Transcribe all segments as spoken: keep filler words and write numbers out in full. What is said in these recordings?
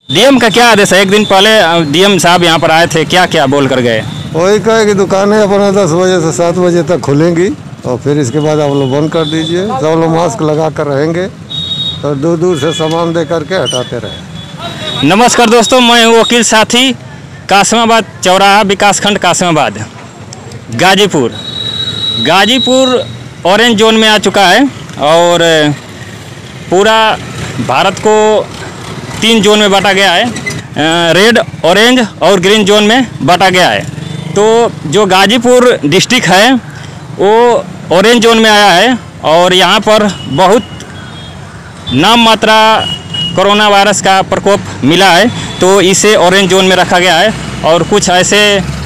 DM का क्या आदेश है? एक दिन पहले डीएम साहब यहाँ पर आए थे, क्या क्या बोल कर गए? वही कहे कि दुकानें अपना दस बजे से सात बजे तक खुलेंगी और फिर इसके बाद आप लोग बंद कर दीजिए। सब लोग मास्क लगा कर रहेंगे तो दूर दूर से सामान दे करके हटाते रहे। नमस्कार दोस्तों, मैं हूँ वकील साथी, कासिमाबाद चौराहा, विकासखंड कासिमाबाद, गाजीपुर। गाजीपुर ऑरेंज जोन में आ चुका है और पूरा भारत को तीन जोन में बांटा गया है, रेड, ऑरेंज और ग्रीन जोन में बांटा गया है। तो जो गाजीपुर डिस्ट्रिक्ट है वो ऑरेंज जोन में आया है और यहाँ पर बहुत नाम मात्रा कोरोना वायरस का प्रकोप मिला है, तो इसे ऑरेंज जोन में रखा गया है। और कुछ ऐसे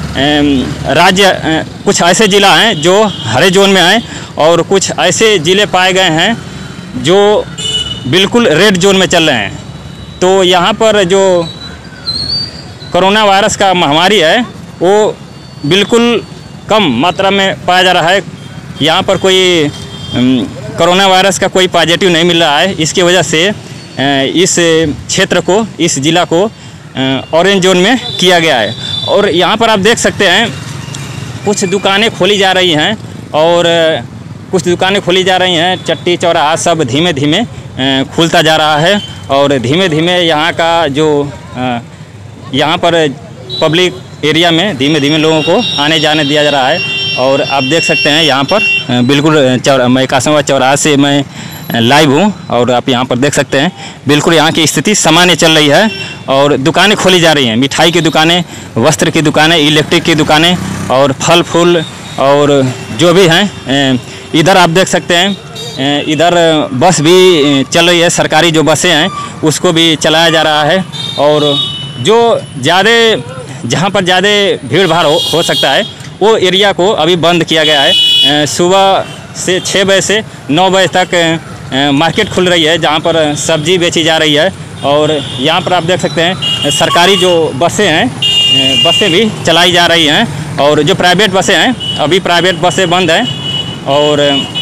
राज्य, कुछ ऐसे ज़िला हैं जो हरे जोन में हैं और कुछ ऐसे ज़िले पाए गए हैं जो बिल्कुल रेड जोन में चल रहे हैं। तो यहाँ पर जो कोरोना वायरस का महामारी है वो बिल्कुल कम मात्रा में पाया जा रहा है। यहाँ पर कोई कोरोना वायरस का कोई पॉजिटिव नहीं मिल रहा है। इसकी वजह से इस क्षेत्र को, इस ज़िला को ऑरेंज जोन में किया गया है। और यहाँ पर आप देख सकते हैं कुछ दुकानें खोली जा रही हैं और कुछ दुकानें खोली जा रही हैं। चट्टी चौराहा सब धीमे धीमे खुलता जा रहा है और धीमे धीमे यहाँ का जो यहाँ पर पब्लिक एरिया में धीमे धीमे लोगों को आने जाने दिया जा रहा है। और आप देख सकते हैं यहाँ पर बिल्कुल चौरा मैं कासिमाबाद चौराहा से मैं लाइव हूँ और आप यहाँ पर देख सकते हैं बिल्कुल यहाँ की स्थिति सामान्य चल रही है और दुकानें खोली जा रही हैं। मिठाई की दुकानें, वस्त्र की दुकानें, इलेक्ट्रिक की दुकानें और फल फूल और जो भी हैं। इधर आप देख सकते हैं इधर बस भी चल रही है, सरकारी जो बसें हैं उसको भी चलाया जा रहा है। और जो ज़्यादा जहाँ पर ज़्यादा भीड़ भाड़ हो, हो सकता है वो एरिया को अभी बंद किया गया है। सुबह से छः बजे से नौ बजे तक मार्केट खुल रही है जहाँ पर सब्जी बेची जा रही है। और यहाँ पर आप देख सकते हैं सरकारी जो बसें हैं, बसें भी चलाई जा रही हैं और जो प्राइवेट बसें हैं अभी प्राइवेट बसें बंद हैं। और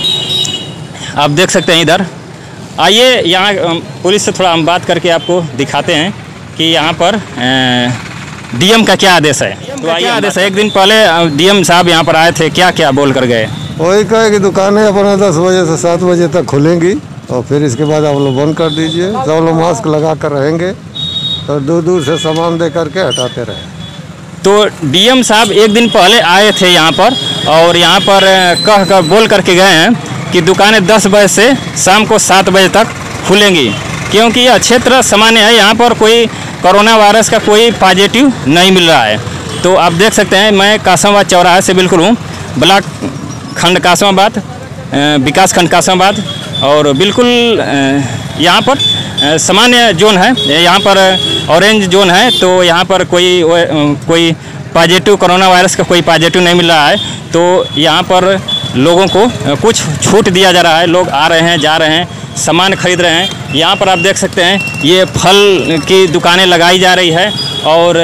आप देख सकते हैं इधर आइए, यहाँ पुलिस से थोड़ा हम बात करके आपको दिखाते हैं कि यहाँ पर डीएम का क्या आदेश है। तो आइए, आदेश है, एक दिन पहले डीएम साहब यहाँ पर आए थे, क्या क्या बोल कर गए? वही कहे कि दुकानें अपना दस बजे से सात बजे तक खुलेंगी और फिर इसके बाद आप लोग बंद कर दीजिए। सब लोग मास्क लगा कर रहेंगे तो दूर दूर से सामान दे करके हटाते रहे। तो डीएम साहब एक दिन पहले आए थे यहाँ पर और यहाँ पर कह कर बोल करके गए हैं कि दुकानें दस बजे से शाम को सात बजे तक खुलेंगी, क्योंकि यह क्षेत्र सामान्य है, यहाँ पर कोई कोरोना वायरस का कोई पॉजिटिव नहीं मिल रहा है। तो आप देख सकते हैं मैं कासिमाबाद चौराहे से बिल्कुल हूँ, ब्लॉक खंड कासिमाबाद, विकास खंड कासिमाबाद। और बिल्कुल यहाँ पर सामान्य जोन है, यहाँ पर ऑरेंज जोन है। तो यहाँ पर कोई कोई पॉजिटिव कोरोना वायरस का कोई पॉजिटिव नहीं मिल रहा है। तो यहाँ पर लोगों को कुछ छूट दिया जा रहा है, लोग आ रहे हैं, जा रहे हैं, सामान खरीद रहे हैं। यहाँ पर आप देख सकते हैं ये फल की दुकानें लगाई जा रही है। और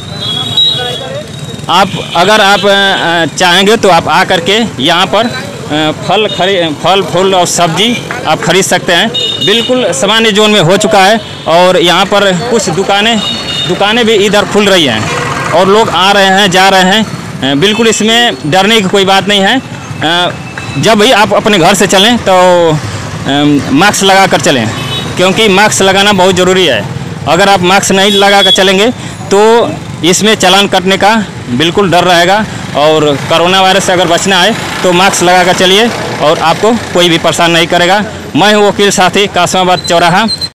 आप अगर आप चाहेंगे तो आप आ करके यहाँ पर फल खरीद फल फूल और सब्जी आप खरीद सकते हैं। बिल्कुल सामान्य जोन में हो चुका है और यहाँ पर कुछ दुकानें दुकानें भी इधर खुल रही हैं और लोग आ रहे हैं, जा रहे हैं। बिल्कुल इसमें डरने की कोई बात नहीं है। जब भी आप अपने घर से चलें तो मास्क लगा कर चलें, क्योंकि मास्क लगाना बहुत ज़रूरी है। अगर आप मास्क नहीं लगा कर चलेंगे तो इसमें चालान कटने का बिल्कुल डर रहेगा। और कोरोना वायरस से अगर बचना है तो मास्क लगा कर चलिए और आपको कोई भी परेशान नहीं करेगा। मैं हूँ वकील साथी, कासिमाबाद चौराहा।